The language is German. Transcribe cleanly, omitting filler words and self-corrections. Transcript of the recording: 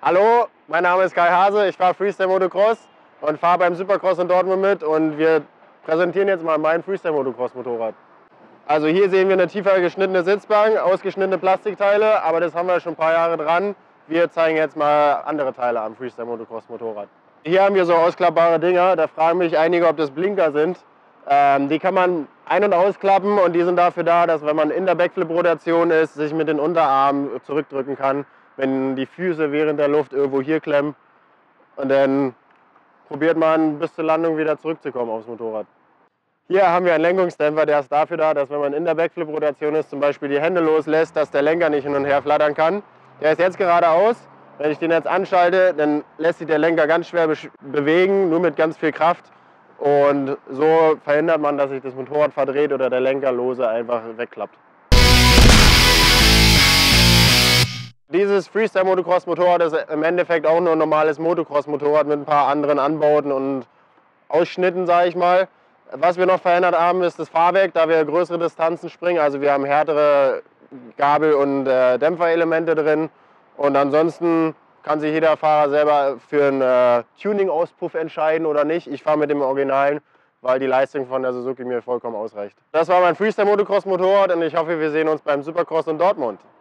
Hallo, mein Name ist Kai Hase, ich fahre Freestyle Motocross und fahre beim Supercross in Dortmund mit und wir präsentieren jetzt mal mein Freestyle Motocross Motorrad. Also hier sehen wir eine tiefer geschnittene Sitzbank, ausgeschnittene Plastikteile, aber das haben wir schon ein paar Jahre dran. Wir zeigen jetzt mal andere Teile am Freestyle Motocross Motorrad. Hier haben wir so ausklappbare Dinger, da fragen mich einige, ob das Blinker sind. Die kann man ein- und ausklappen und die sind dafür da, dass wenn man in der Backflip-Rotation ist, sich mit den Unterarmen zurückdrücken kann, wenn die Füße während der Luft irgendwo hier klemmen. Und dann probiert man bis zur Landung wieder zurückzukommen aufs Motorrad. Hier haben wir einen Lenkungsdämpfer, der ist dafür da, dass wenn man in der Backflip-Rotation ist, zum Beispiel die Hände loslässt, dass der Lenker nicht hin und her flattern kann. Der ist jetzt geradeaus. Wenn ich den jetzt anschalte, dann lässt sich der Lenker ganz schwer bewegen, nur mit ganz viel Kraft. Und so verhindert man, dass sich das Motorrad verdreht oder der Lenker lose einfach wegklappt. Dieses Freestyle Motocross Motorrad ist im Endeffekt auch nur ein normales Motocross Motorrad mit ein paar anderen Anbauten und Ausschnitten, sage ich mal. Was wir noch verändert haben, ist das Fahrwerk, da wir größere Distanzen springen. Also wir haben härtere Gabel- und Dämpferelemente drin. Und ansonsten kann sich jeder Fahrer selber für einen Tuning-Auspuff entscheiden oder nicht. Ich fahre mit dem Originalen, weil die Leistung von der Suzuki mir vollkommen ausreicht. Das war mein Freestyle Motocross Motorrad und ich hoffe, wir sehen uns beim Supercross in Dortmund.